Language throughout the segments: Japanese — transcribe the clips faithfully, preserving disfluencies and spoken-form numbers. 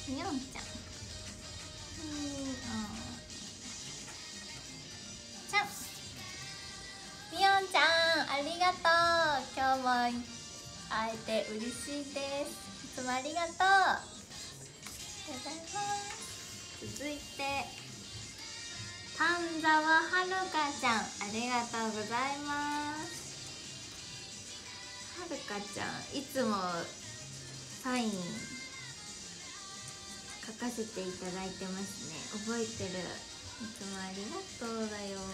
みおんちゃん、うん、ちゃん、みおんちゃんありがとう。今日も会えて嬉しいです。いつもありがとう。ありがとうございます。続いて丹沢はるかちゃん、ありがとうございます。はるかちゃんいつもサイン書かせていただいてますね。覚えてる。いつもありがとうだよ。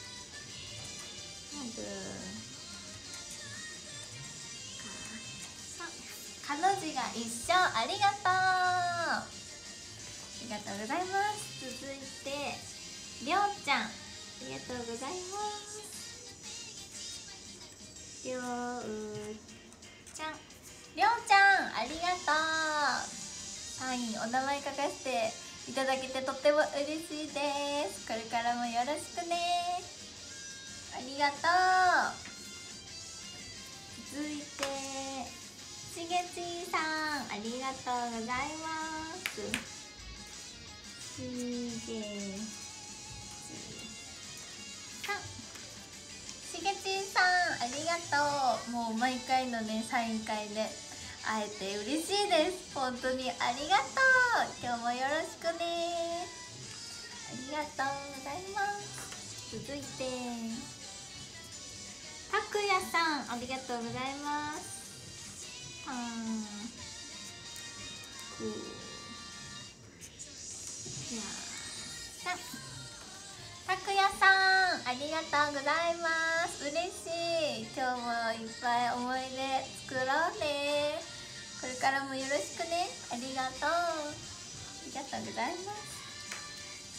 はるかの字が一緒、ありがとう。ありがとうございます。続いてりょうちゃん、ありがとうございます。りょうちゃん、りょうちゃんありがとう。サインお名前書かせていただけてとっても嬉しいです。これからもよろしくね。ありがとう。続いてしげちさん、ありがとうございます。しげちさん、しげちさんありがとう。もう毎回のねサイン会で会えて嬉しいです。本当にありがとう。今日もよろしくね。ありがとうございます。続いてたくやさん、ありがとうございます。たんくやさん、たくやさんありがとうございます。嬉しい。今日もいっぱい思い出作ろうね。これからもよろしくね。ありがとう。ありがとうございます。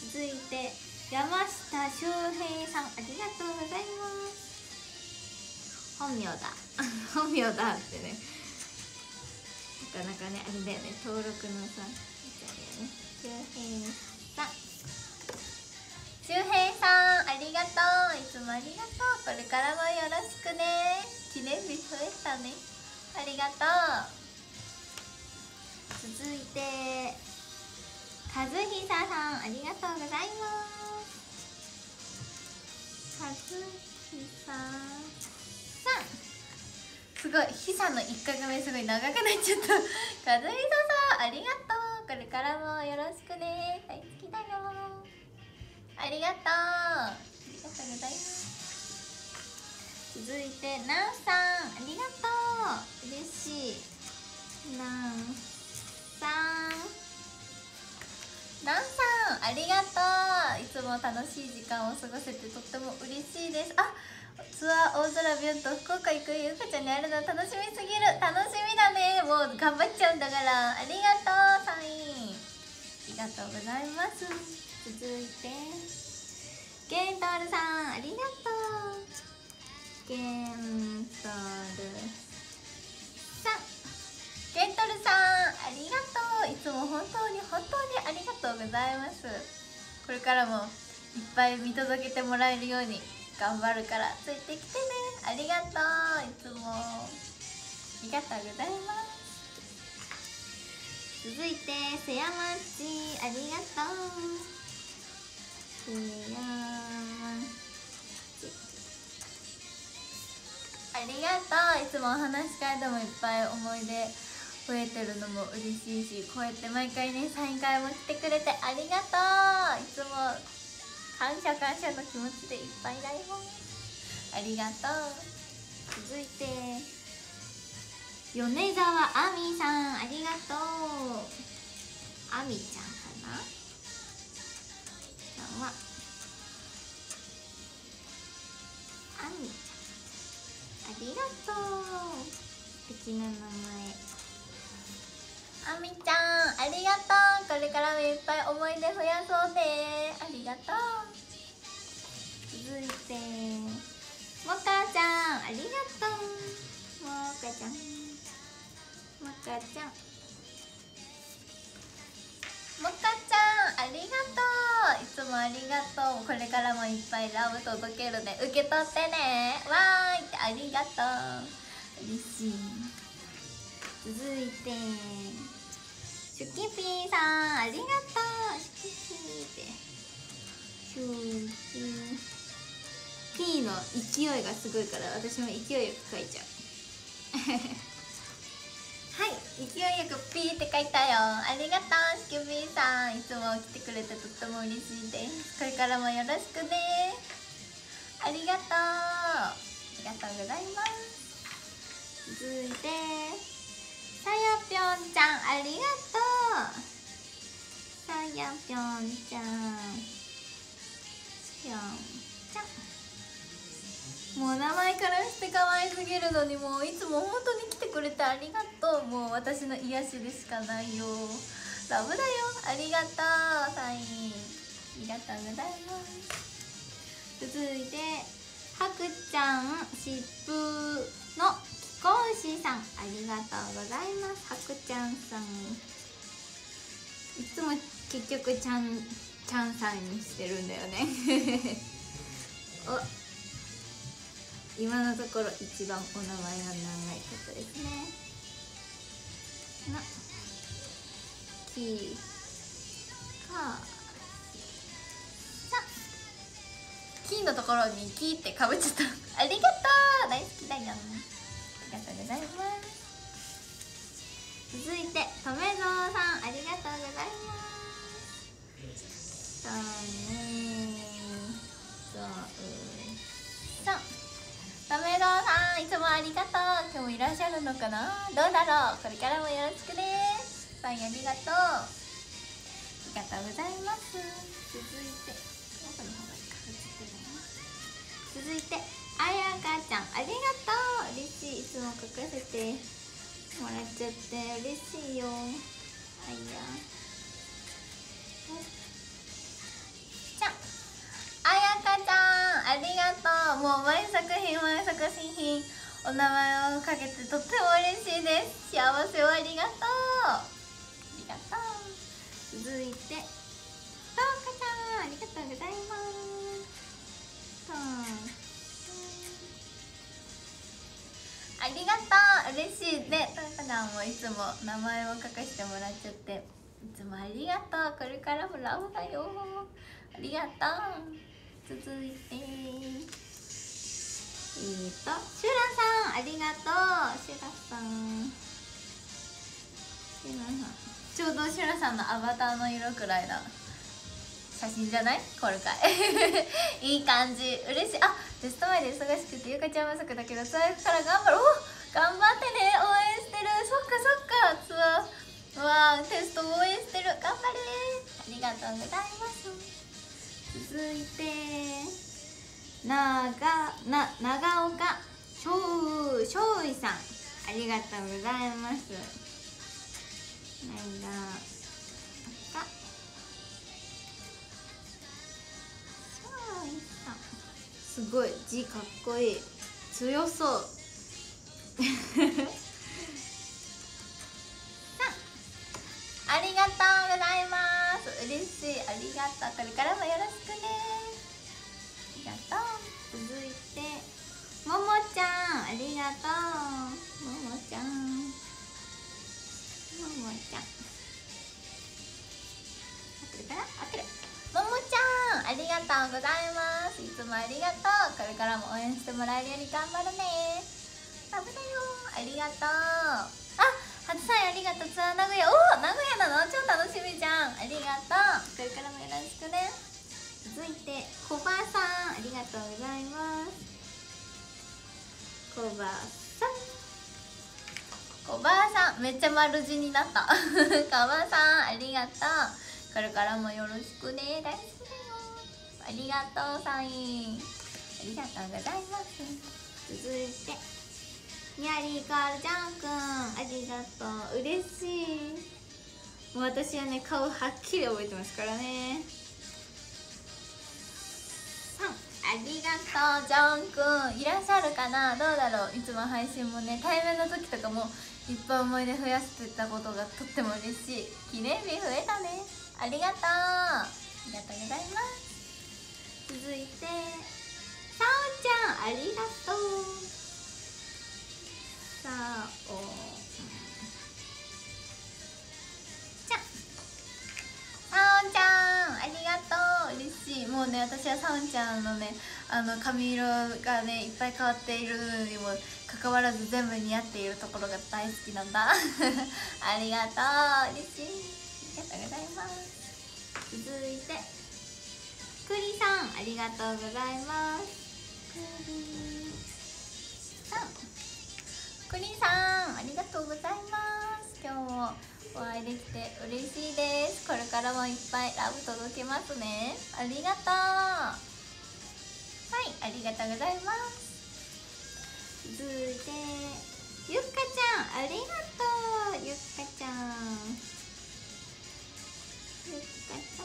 続いて山下修平さん、ありがとうございます。本名だ本名だってね、なかなかねあれだよね、登録のさみたいだよね。修平さん、周平さんありがとう。いつもありがとう。これからもよろしくね。記念日増えたね。ありがとう。続いて和久さん、ありがとうございます。和久さん、すごいひさのいっかげめすごい長くなっちゃった。和久さんありがとう。これからもよろしくね。大好きだよ。ありがとう。ありがとうございます。続いてなんさん、ありがとう。嬉しい。なんさん、なんさんありがとう。いつも楽しい時間を過ごせてとっても嬉しいです。あ、ツアー大空ビュンと福岡行くゆうかちゃんに会えるの楽しみすぎる。楽しみだね。もう頑張っちゃうんだから。ありがとう。サインありがとうございます。続いてゲントールさん、ありがとう。ゲントールさん、ゲントルさんありがとう。いつも本当に本当にありがとうございます。これからもいっぱい見届けてもらえるように頑張るからついてきてね。ありがとう。いつもありがとうございます。続いてせやまち、ありがとう。せやまちありがとう。いつもお話し会でもいっぱい思い出増えてるのも嬉しいし、こうやって毎回ねサイン会も来てくれてありがとう。いつも感謝感謝の気持ちでいっぱいだよ。ありがとう。続いて米沢あみさん、ありがとう。あみちゃんかな。さんはあみちゃん、ありがとう。素敵な名前。あみちゃんありがとう。これからもいっぱい思い出増やそうね。ありがとう。続いてもかちゃん、ありがとう。もかちゃん、もかちゃん、もかちゃんありがとう。いつもありがとう。これからもいっぱいラブ届けるね。受け取ってね。わーいってありがとう。嬉しい。続いてシュキピーささんありがとう。シキピーってシューシュー P の勢いがすごいから私も勢いよく書いちゃうはい、勢いよく P って書いたよ。ありがとうシキピーさん、いつも来てくれてとっても嬉しいです。これからもよろしくね。ありがとうありがとうございます。続いてさやぴょんちゃんありがとう。さやぴょんちゃんぴょんちゃん、もう名前からして可愛すぎるのに、もういつも本当に来てくれてありがとう。もう私の癒しでしかないよ。ラブだよ。ありがとうサインありがとうございます。続いてはくちゃんしっぷの貴公子さんありがとうございます。はくちゃんさんいつも結局ちゃんちゃんさんにしてるんだよねお、今のところ一番お名前が長い方ですね。なきかさキーのところにキーってかぶっちゃったありがとう大好きだよ。ありがとうございます。続いてとめぞうさんありがとうございます。とめぞうさんとめぞうさんいつもありがとう。今日もいらっしゃるのかな、どうだろう。これからもよろしくね。さんありがとうありがとうございます。続いて奥の方がいいか、続いてあやかちゃんありがとう。嬉しい、いつも書かせてもらっちゃって嬉しいよ。あやちゃんあやかちゃんありがとう。もう毎作品毎作品お名前をかけてとっても嬉しいです。幸せをありがとうありがとう。続いてとうかちゃんありがとうございます。とありがとう嬉しいね。とうかちゃんもいつも名前を書かせてもらっちゃっていつもありがとう。これからもラブだよ。ありがとう。続いてえーとシュラさんありがとう。シュラさんシュラさんちょうどシュラさんのアバターの色くらいな写真じゃない？これかいいい感じ嬉しい。あ、テスト前で忙しくてゆかちゃんまさかだけどツアー行くから頑張ろう。頑張ってね、応援してる。そっかそっか、ツアーわーテスト応援してる。頑張れ。ありがとうございます。続いてながな長岡しょうしょういさんありがとうございます。長岡すごい字かっこいい、強そうありがとうございます。嬉しい、ありがとう。これからもよろしくね。ありがとう。続いてももちゃんありがとう。ももちゃんももちゃん合ってるかな、合ってる。ももちゃんありがとうございます。いつもありがとう。これからも応援してもらえるように頑張るね。ラブだよ。ありがとう。あ、初さんありがとう。ツアー名古屋。おお、名古屋なの、超楽しみじゃん。ありがとう。これからもよろしくね。続いてコバさんありがとうございます。コバさんコバさんめっちゃ丸字になったコバさんありがとう。これからもよろしくね。大好きだよ。ありがとうサインありがとうございます。続いてニャリーカールジャンくんありがとう。嬉しい。もう私はね顔はっきり覚えてますからね。さんありがとうジャンくんいらっしゃるかな、どうだろう。いつも配信もね対面の時とかもいっぱい思い出増やしてたことがとっても嬉しい。記念日増えたね。ありがとうありがとうございます。続いてさおちゃんありがとう。さおちゃんうね、私はさんちゃんのねあの髪色がねいっぱい変わっているのにもかかわらず全部似合っているところが大好きなんだありがとう、嬉しい、ありがとうございます。続いてくりさん、ありがとうございます。くりさんくりさん、ありがとうございます。今日もお会いできて嬉しいです。これからもいっぱいラブ届けますね。ありがとう。はい、ありがとうございます。続いてゆっかちゃん、ありがとう。ゆっかちゃん、ゆっかちゃ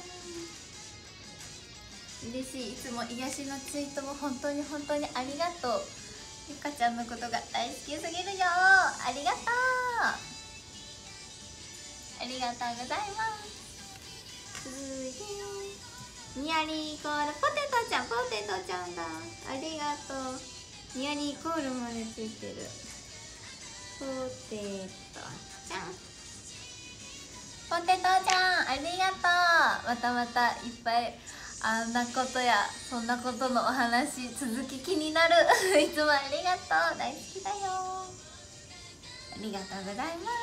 ん嬉しい。いつも癒しのツイートも本当に本当にありがとう。ゆっかちゃんのことが大好きすぎるよ。ありがとう、ありがとうございます。続いてニヤリイコールポテトちゃん、ポテトちゃんだ。ありがとう。ニヤリイコールまでついてる。ポテトちゃん、ポテトちゃん、ありがとう。またまたいっぱいあんなことやそんなことのお話続き気になるいつもありがとう、大好きだよ。ありがとうございます。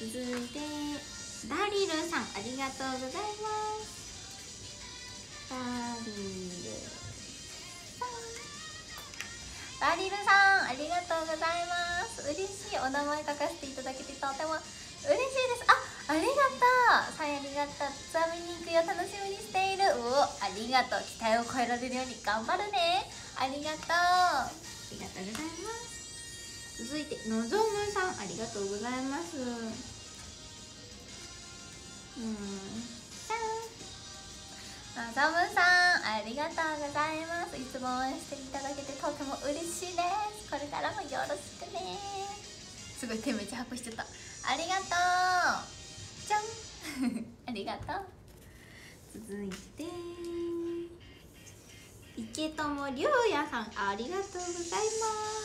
続いてダリルさん、ありがとうございます。ダリルさん、ダリルさん、ありがとうございます。嬉しい。お名前書かせていただけてとても嬉しいです。あ、ありがとう。さん、ありがとう。ツアー見に行くよ、楽しみにしている。おお、ありがとう。期待を超えられるように頑張るね。ありがとう。ありがとうございます。続いてのぞむさん、ありがとうございます。うん、のぞむさん、ありがとうございます。いつも応援していただけてとても嬉しいです。これからもよろしくね。すごい手めっちゃ拍しちゃった。ありがとう。じゃんありがとう。続いて池友りょうやさん、ありがとうございます。